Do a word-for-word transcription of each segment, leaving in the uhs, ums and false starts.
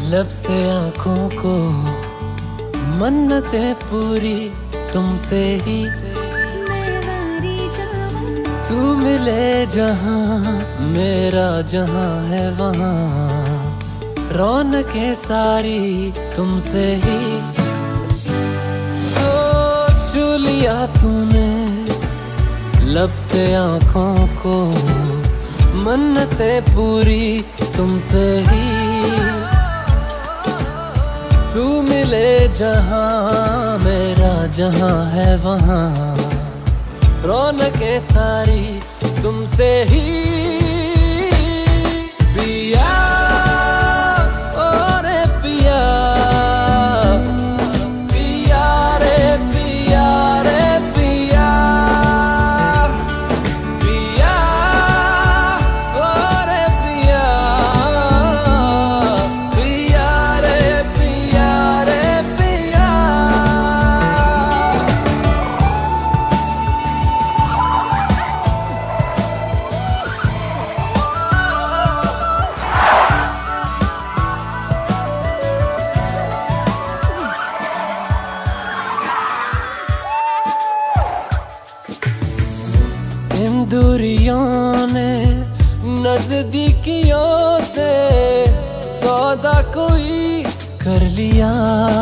लब से आंखों को मन्नतें पूरी तुमसे ही। तू मिले जहां मेरा जहां है वहां, रौनकें सारी तुमसे ही। ओ छू लिया तूने लब से आंखों को, मन्नतें पूरी तुमसे ही। तू मिले जहां मेरा जहां है वहां, रौनकें सारी तुमसे ही। पिया ओ रे पिया, पिया रे पिया रे पिया, पिया ओ रे पिया, पिया रे पिया रे पिया। इन दूरियों ने नजदीकियों से सौदा कोई कर लिया।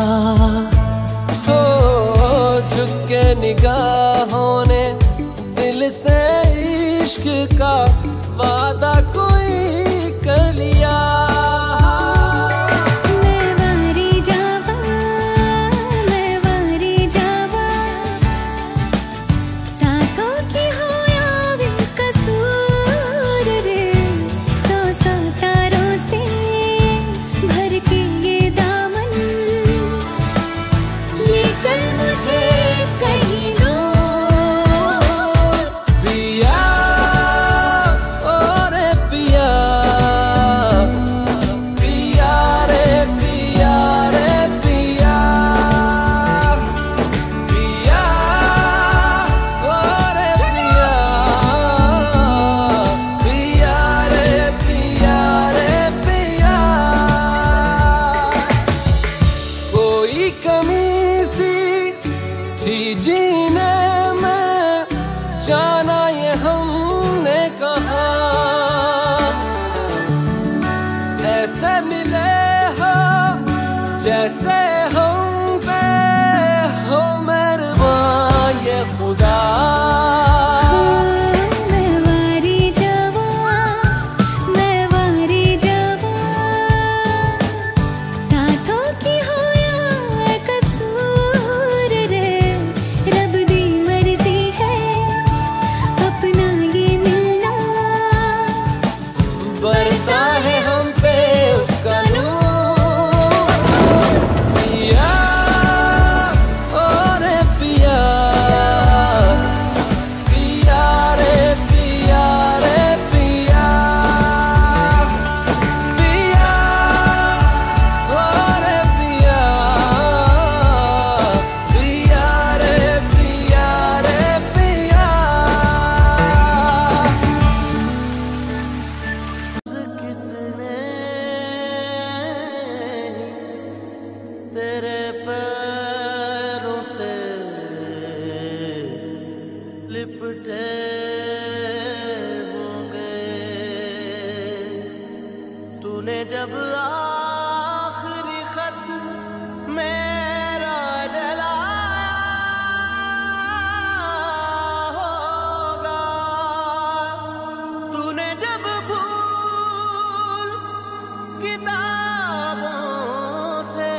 हो झुक के निगाहों ने दिल से इश्क का वादा कोई कर लिया। जीने में जाना ये हमने कहा, ऐसे मिले हो जैसे हम पे हो मेहरबान ये खुदा। बरसा है हम पे उसका नूर, पिया ओ रे पिया, पिया रे पिया रे पिया, पिया ओ रे पिया, पिया रे पिया रे पिया। तेरे पैरों से लिपटे होंगे, तूने जब आखिरी खत मेरा डलाया होगा, तूने जब भूल किताबों से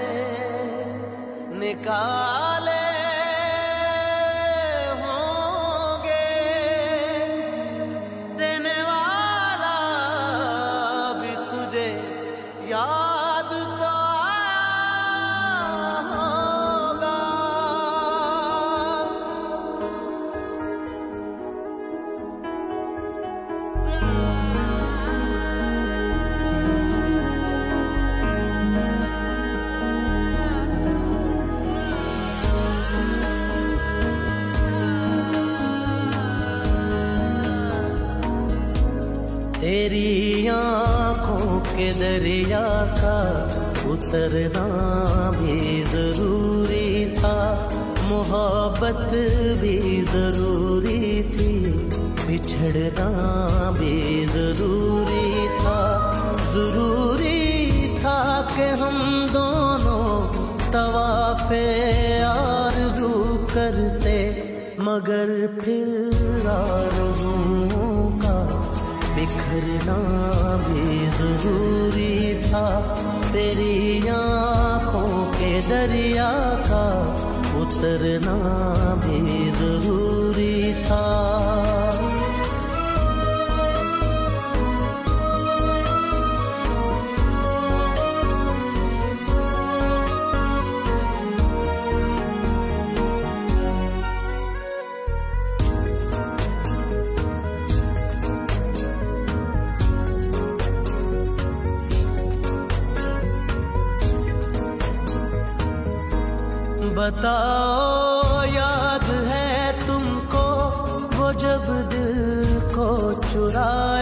निकाले होंगे, देने वाला भी तुझे याद तो आया होगा। तेरी आँखों के के दरिया का उतरना भी जरूरी था, मोहब्बत भी जरूरी थी, बिछड़ना भी जरूरी था। जरूरी था कि हम दोनों तवाफ़े आरज़ू करते, मगर फिर आरज़ुओं का बिखरना भी जरूरी था। तेरी आँखों के दरिया का उतरना भी जरूरी था। बताओ याद है तुमको वो जब दिल को चुराया